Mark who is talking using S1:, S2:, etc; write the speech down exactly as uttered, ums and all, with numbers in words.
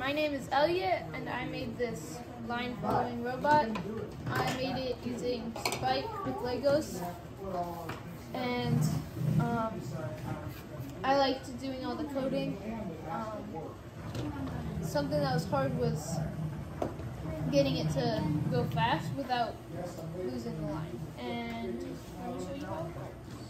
S1: My name is Elliot, and I made this line following robot. I made it using Spike with Legos, and um, I liked doing all the coding. Um, something that was hard was getting it to go fast without losing the line. And I'll show you how.